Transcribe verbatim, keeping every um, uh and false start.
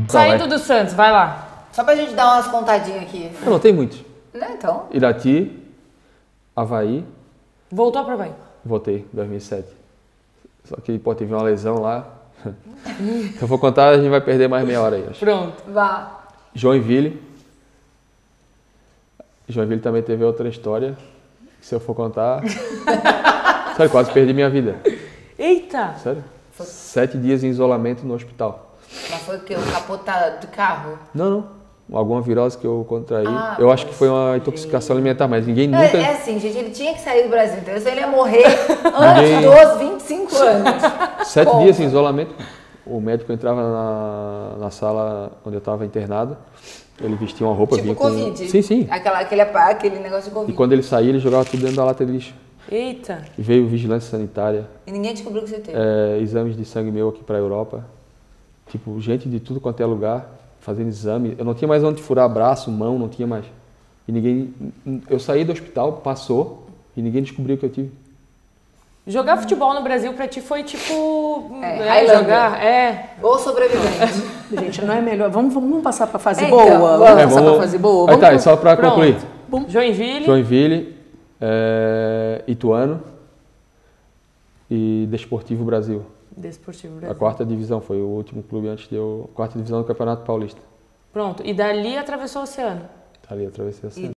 Saindo do Santos, vai lá. Só pra gente dar umas contadinhas aqui. Eu não tenho muitos. Né, então? Irati, Avaí. Voltou para Bahia. Voltei, em dois mil e sete. Só que, pô, teve uma lesão lá. Se eu for contar, a gente vai perder mais meia hora aí, acho. Pronto. Vá. Joinville. Joinville também teve outra história. Se eu for contar... Sério, quase perdi minha vida. Eita! Sério? Sete dias em isolamento no hospital. Mas foi o quê? O capotado do carro? Não, não. Alguma virose que eu contraí. Ah, eu acho que foi uma intoxicação alimentar, mas ninguém nunca... É, é assim, gente, ele tinha que sair do Brasil, então ele ia morrer antes Ninguém... dos vinte e cinco anos. Sete Como? dias em isolamento. O médico entrava na, na sala onde eu estava internado, ele vestia uma roupa... Tipo vinha Covid? Com... Sim, sim. Aquela, aquele, aquele negócio de Covid. E quando ele saía, ele jogava tudo dentro da lata de lixo. Eita! E veio vigilância sanitária. E ninguém descobriu que você teve. É, exames de sangue meu aqui para a Europa. Tipo, gente de tudo quanto é lugar, fazendo exame. Eu não tinha mais onde furar braço, mão, não tinha mais. E ninguém... Eu saí do hospital, passou, e ninguém descobriu o que eu tive. Jogar futebol no Brasil pra ti foi tipo... É, é, Highlander. jogar, é... Ou sobrevivente. Gente, não é melhor. Vamos, vamos passar pra fase É, boa? então, vamos vamos. É, passar vamos... pra fase boa? Aí Vamos tá, pro- e só para Pronto. concluir. Joinville. Joinville, é, Ituano e Desportivo Brasil. Desportivo A Brasil. quarta divisão, foi o último clube antes de eu... Quarta divisão do Campeonato Paulista. Pronto. E dali atravessou o oceano. Ali, atravessei a